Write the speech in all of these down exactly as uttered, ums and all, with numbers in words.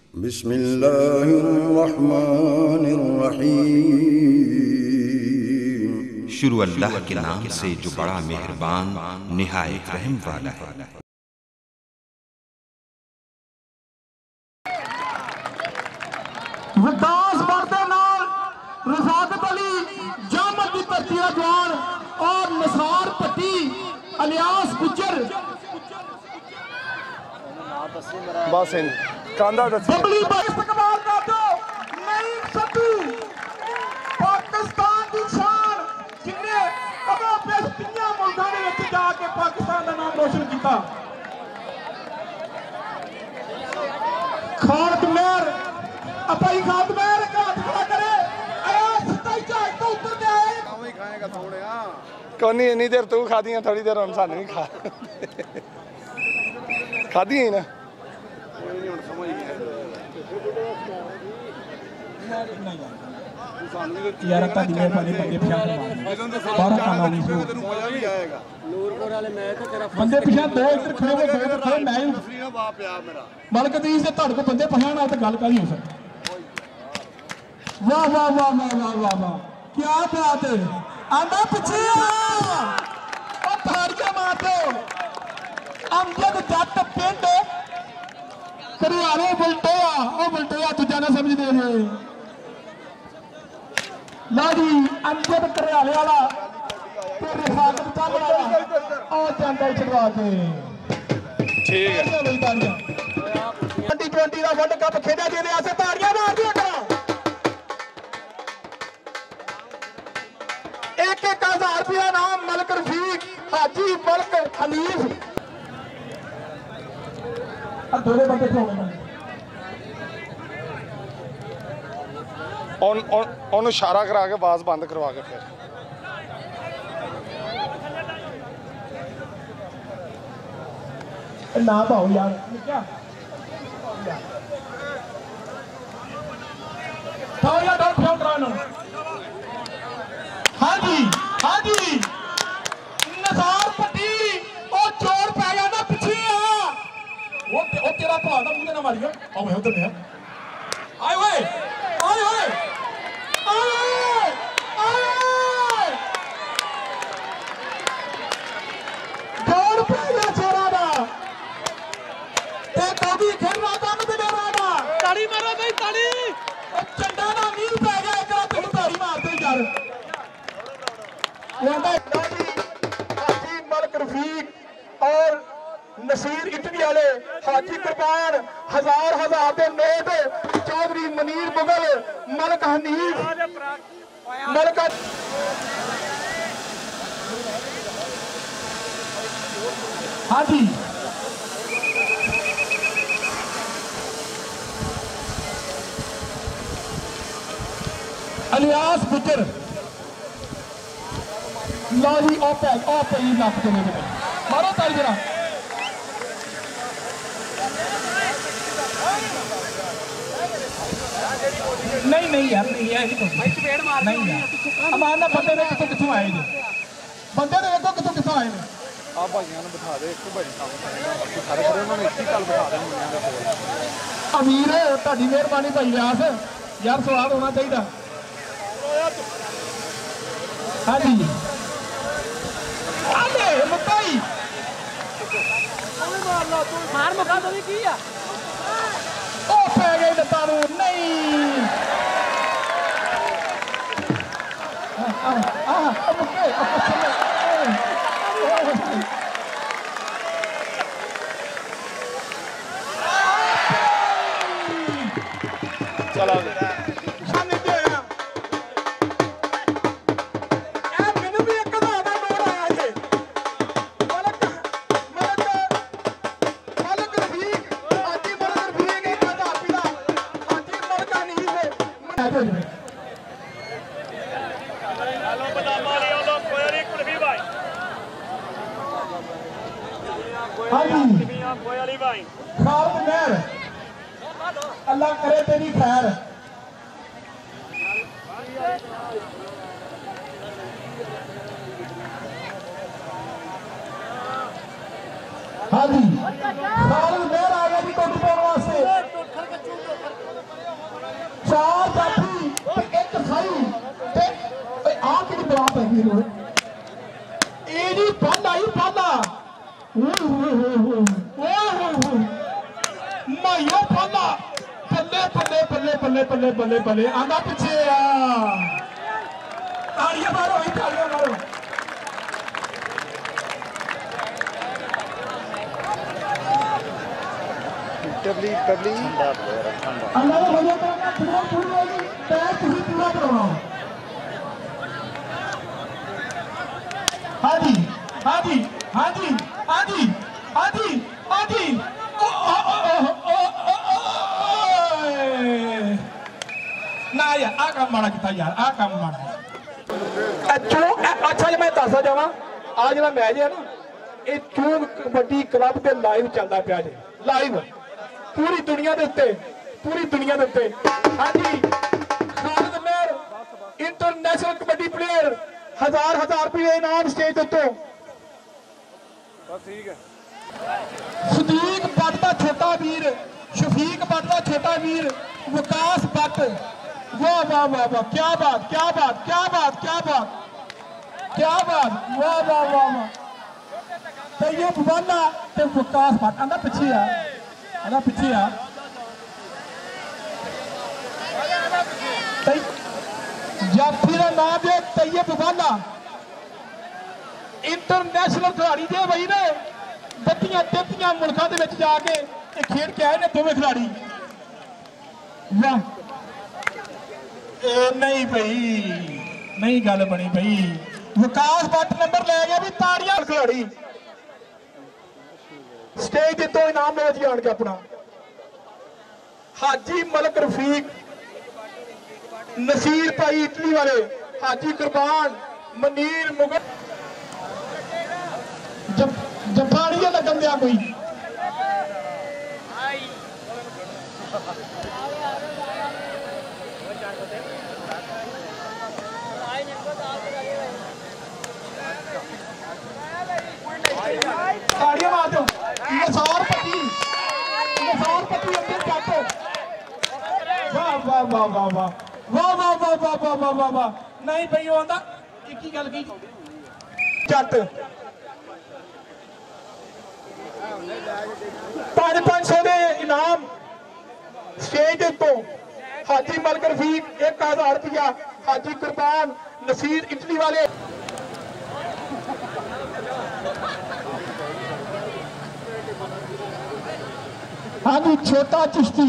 बिस्मिल्लाहिर्रहमानिर्रहीम। शुरू अल्लाह के नाम से जो बड़ा मेहरबान निहायत रहम वाला है। विकास बढ़ते नाल रफाकत अली जामत की धरती का जवान और निसार पट्टी अलियास गुजर बस कांदा बबली भाई इस्तेमाल कर दो नहीं सतू पाकिस्तान की शान जिन्हें कदों पेश तिनिया मुल्कों ने विच जाके पाकिस्तान का नाम रोशन किया। खालद मेहर अपाई खालद मेहर का हाथ खड़ा करे अयास सताई जहाज तो उतर के आए ही खाएगा थोड़े। हाँ कोनी इन्नी देर तू खा दियां थोड़ी देर हम सानू भी खा खा दी ना यार का दिले पानी बंदे पिछा बारह काना नहीं सो बंदे पिछा दो इधर खड़े हो दो इधर खड़े मैं मलक अजीज से ਤੁਹਾਡੇ को बंदे पिछा ना तो गल का नहीं हो सकती। वाह वाह वाह वाह वाह वाह वाह क्या बात है आंदा पिछे आ ओ थाड़ियां मार दो अमजद जट पिंड करियाने बलटोया ओ बलटोया तुझा ना समझ दे जे ला जी अमजद करियाने वाला ते रफाकत चल वाला ओ चंदा चढ़वा के ठीक है ट्वेंटी ट्वेंटी का वर्ल्ड कप खेला जेने आसे ताड़ियां मार दिया करा एक एक हजार रुपया नाम मलक रफीक हाजी मलक हनीफ दोनों बंदे खड़ोने ओन ओन इशारा करा के आवाज बंद करवा के फिर ना पाओ यार क्या खाओ यार डॉट खाओ कराना। हाँ जी हाँ जी नज़ार पट्टी और चोर पै गया ना पीछे आ वो वो तेरा भला का मुंह ना मारियो आओ मैं उधर में आए ओए आए ओए आए आए चोर पै गया चोरा दा ते कोदी खेल रहा था मैं तेरे राना ताली मारो भाई ताली चंडा ना नील पै गया एक रात तुम ताली मारते यार हाजी मलक रफीक और नसीर इटली वाले हाजी कुर्बान हजार हजार के नोट चौधरी मनीर मुगल मलक हनीफ मलक हाजी अलियास गुजर लाली ओपे ओपे ये लाख के मेरे मारो ताली जरा नहीं नहीं यार नहीं है भाई चपेड़ मार नहीं यार अमान ना बंदे ने किथों किथों आए ने बंदे ने देखो किथों किथों आए ने आ भाइयों ने बिठा दे एक तो बड़ी काम करेगा बाकी सारे खड़े उन्होंने एक ही कल बिठा दे मुंडियां दे कोल अमीर ਤੁਹਾਡੀ ਮਿਹਰਬਾਨੀ ਭਾਈ व्यास यार स्वाद होना चाहिए। हाँ जी आले मुकाई मार मुका तो नहीं किया ओ पे गए दतारू नहीं आ आ आ मुकाई चला खालद मेहर अल्लाह करे तेरी खैर। हाँ जी खालद मेहर आ गया जी कोटी पाने वास्ते। यो पाला बल्ले बल्ले बल्ले बल्ले बल्ले बल्ले बल्ले आंदा पीछे आ तालियां मारो ही तालियां मारो टबली टबली अल्लाह ने भजन करना पूरा पूरा पैर तुझे पूरा करवाओ हाँ जी हाँ जी हाँ जी हाँ जी हाँ जी हाँ जी ना यार आ काम माड़ा किया यार आ काम माड़ा चलो अच्छा मैं दसदा जावा आ जो मैच है ना ये चून कबड्डी क्लब से लाइव चलता पाया जी लाइव पूरी दुनिया के उत्ते पूरी दुनिया के उत्ते हाँ जी खालिद मेहर इंटरनेशनल कबड्डी प्लेयर हजार हजार रुपये इनाम स्टेज उत्तों ठीक है सदीक भट्ट का छोटा वीर शफीक भट्ट का छोटा वीर विकास भट्ट वाह वाह वाह वाह क्या बात क्या बात क्या बात क्या बात क्या बात वाह वाह वाह वाह तैयब वाला ते विकास भट्ट आंदा पिछे आ आंदा पिछे आ जाफी का नाम है तैयब वाला इंटरनेशनल खिलाड़ी जे बई ने बत्तियां तेतियां मुल्कों के जाके खेड के आए ने दोवें खिलाड़ी वाह नहीं भाई नहीं गल बनी भाई विकास भट्ट नंबर ले गया भी ताड़ियां खिलाड़ी स्टेज तो इनाम ले जी आन के अपना हाजी मलक रफीक नसीर भाई इटली वाले हाजी कुरबान मनीर मुगल जफाड़िया लगन दिया कोई ताड़ियां मार दो नसार पट्टी नसार पट्टी अंदर जातो वाह वाह वाह वाह वाह वाह वाह वाह वाह वाह वाह वाह वाह नहीं भाई आंदा एक ही गल की जट पांच पांच सौ के इनाम स्टेज तो हाजी मलक रफीक एक हजार रुपया हाजी कुरबान नसीर इटली वाले हाँ जी छोटा चिश्ती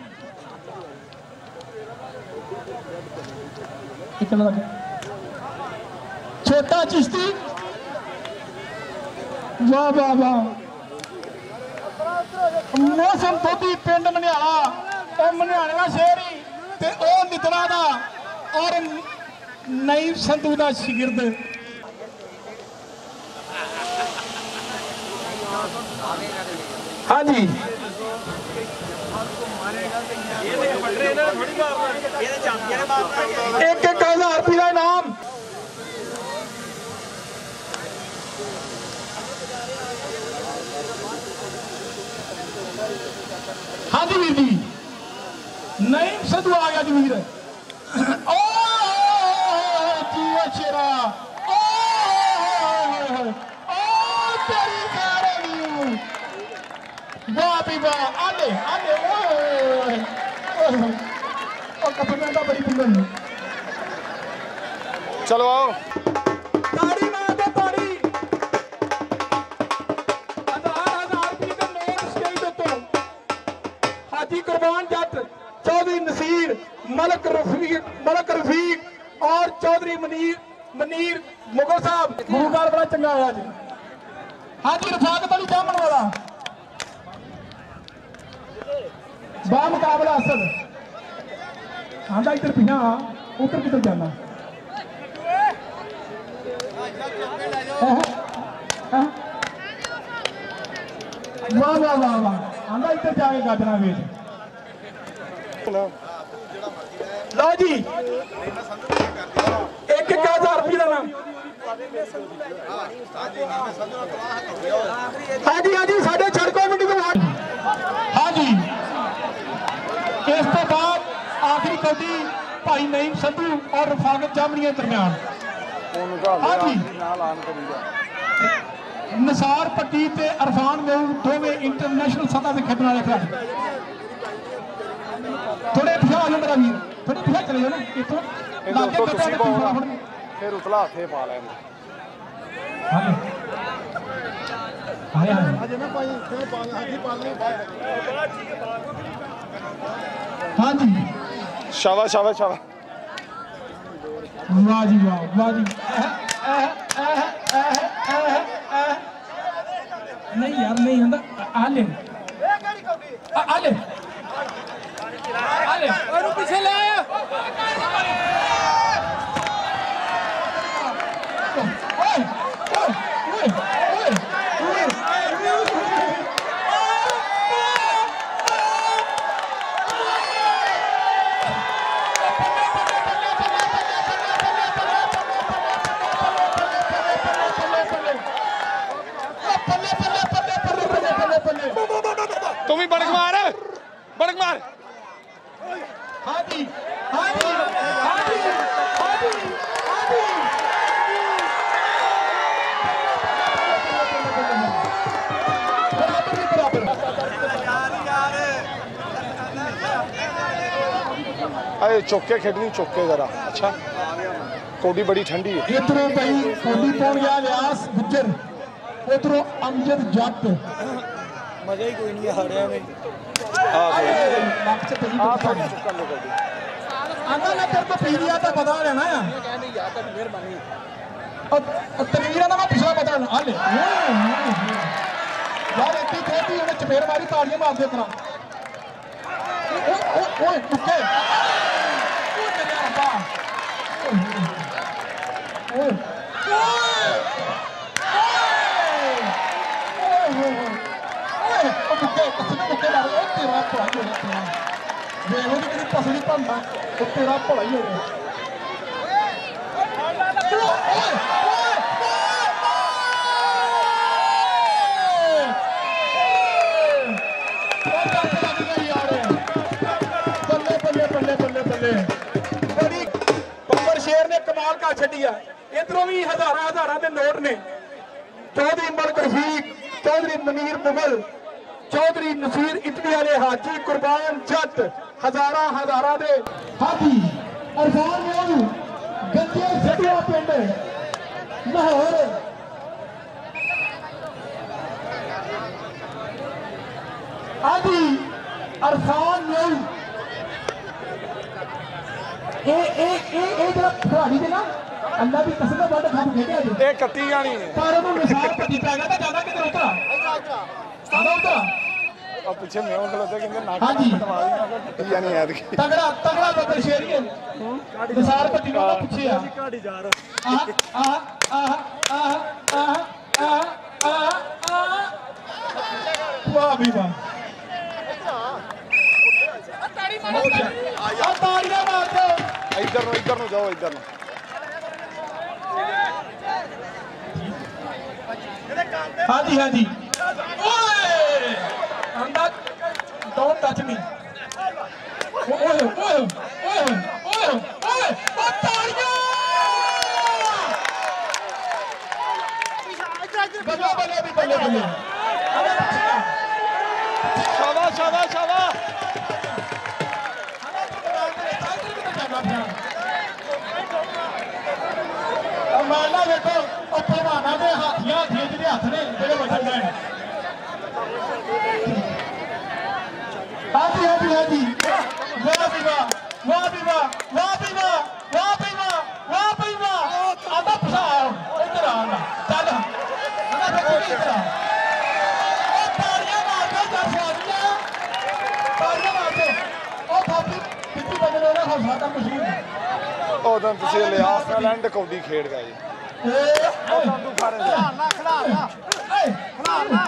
छोटा चिश्ती वाह वाह वाह मौसम धोती पिंड मनियाला और मनियाले का शहर ही ते ओ नितरा दा और नईम संधू का शिगिर्द हाँ जी एक एक हजार रुपया इनाम हाँ जी वीर जी नईम संधू आ गया जी वीर ओ जी शेरा ओ ओ तेरी सारे वाह भी वाह आले आले और कपड़े का बड़ी बुलंद चलो आओ ताड़ी मार दो ताड़ी हजार हजार रुपये का नोट स्टेज तो हाजी कुरबान जट चौधरी नसीर मलक रफीक मलक रफीक और चौधरी मनीर मनीर मुगल साहब गुरुकार बड़ा चंगा होया जी हाजी रफाकत अली जामन वाला बा मुकाबला असद आंदा इधर पिछा उधर किधर जाना वाह वाह वाह वाह आंदा इधर जाके गाजना वेच लो जी एक एक हजार रुपये का नाम हाँ जी हाँ जी साढ़े छड़को मंडी को हाँ जी इस तो बाद आखिरी कौडी भाई नईम संधू और रफाकत जामनिया दरम्यान हाँ जी नसार पट्टी ते अरफान मेहूर दोवें इंटरनेशनल सतह से खेलने वाले खिलाड़ी थोड़े पिछा आ जाओ मेरा वीर थोड़े पिछा चले जाओ ना इथों लागे ਤੁਸੀਂ ਪਾਉਣਾ ਫਿਰ ਉਤਲਾ ਹੱਥੇ ਪਾ ਲੈਣ हां आया ਅਜੇ ਨਾ ਭਾਈ ਇੱਥੇ ਪਾ ਹਾਥੀ ਪਾ ਲੈ हां जी ਸ਼ਾਬਾਸ਼ ਸ਼ਾਬਾਸ਼ ਸ਼ਾਬਾਸ਼ वाह जी वाह वाह जी नहीं यार नहीं होता आ ले आ ले आ ले और पीछे ले आया ओए ओए ओए ਤੂੰ ਵੀ ਬੜਕ ਮਾਰ ਬੜਕ ਮਾਰ हाँ जी हाँ जी हाँ जी हाँ जी हाँ जी बराबर ही बराबर अरे चौके खेडनी चौके जरा अच्छा कौडी बड़ी ठंडी है इधरों भाई कौडी पौन गया व्यास गुज्जर उधरों अमजद जट मजा ही कोई नहीं आ रहा में आना ना तेरे को पीरिया तो पता लेना है कहने यार तक मेहरबानी और तमीरा ना मैं पिछला पता लेना ले यार इतनी थे कि उन्हें चपेड़ मारी तालियां मार दे इतना ओए ओए ओए रुके ओए मेरे अब्बा ओए ओए ओए ओ रुके कसम रुके मार ओ तेरा भला ही हो तेरा वे वो तेरी पसली पंदा ओ तेरा भला ही हो गया इधरों भी हजार हजार के नोट ने चौधरी मलिक रफीक चौधरी मनीर मुगल चौधरी नसीर इटली वाले हाजी कुर्बान जट हजारा हजारा दे हाजी अरफान मोनू गंजे सटिया पिंड लाहौर हाजी अरफान मोनू ए ए ए ए जरा खिलाड़ी दे ना अल्लाह की कसम वर्ल्ड कप खेले आज ਇਹ ਕੱਟੀ ਜਾਣੀ ਹੈ पर ਉਹਨੂੰ ਮਿਸਾਲ ਪੱਟੀ ਪੈ ਗਿਆ ਤਾਂ ਜ਼ਿਆਦਾ ਕਿਤੇ ਉਤਰਾ ਸਾਡਾ ਉਤਰਾ ਆ ਪਿੱਛੇ ਮੇਵ ਖਲੋਤੇ ਕਹਿੰਦੇ ਨਾਕ ਹਾਂਜੀ। ਕਟਵਾ ਦੀ ਮੈਂ ਕਿਹਾ ਕੱਟੀ ਜਾਣੀ ਐਤਕੀ ਤਗੜਾ ਤਗੜਾ ਬੱਬਰ ਸ਼ੇਰੀਏ ਮਿਸਾਲ ਪੱਟੀ ਨੂੰ ਉਹਦਾ ਪਿੱਛੇ ਆ गाड़ी जा रहा ਆ ਆ ਆ ਆ ਆ ਆ ਆ ਆ ਵਾਹ ਵੀ ਵਾਹ ਆ ਤਾੜੀਆਂ ਮਾਰ ਦੋ ਇੱਧਰ ਨੂੰ ਇੱਧਰ ਨੂੰ ਜਾਓ ਇੱਧਰ ਨੂੰ हाँ जी हाँ जी ओए अंडा डोंट टच मी ओए ओए ओए ओए ओए तालियां बल्ले बल्ले भी बल्ले बल्ले शाबाश शाबाश शाबाश माना देखो और भलवाना के हाथियां हाथियां जिहदे हथ ने जेहड़े वजन गए हाँ जी हाँ जी हाँ जी वाह भी वाह वाह भी वाह वाह भी वाह वाह भी वाह वाह भी वाह आधा फसा इधर आना चल आधा फिर इधर आ तालियां मार दो दस वादियां तालियां मार दो ओ थापी कितनी बदले ना हौसला का मशीन ਉਦੋਂ ਤੁਸੀਂ ਲਿਆਸ ਨਾਲ ਐਂਡ ਕੌਡੀ ਖੇਡ ਗਏ ਜੀ ਉਦੋਂ ਤੂੰ ਖਾ ਰਹੇ खिलाना खिलाना खिलाना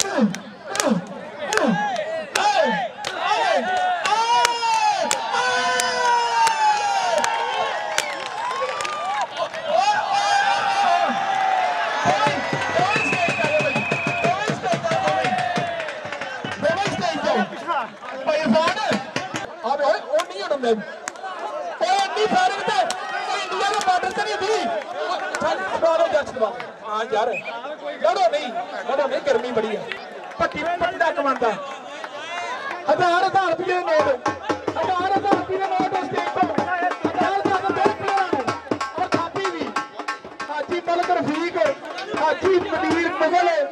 हाँ यार लड़ो नहीं लड़ो नहीं गर्मी बड़ी है पट्टी में बंदा कमाता हजार हजार रुपये नोट हज़ार हज़ार रुपये के नोट उस टीम को हज़ार हज़ार दो प्लेयर ने और थापी भी हाजी मलिक रफीक हाजी मनीर मुगल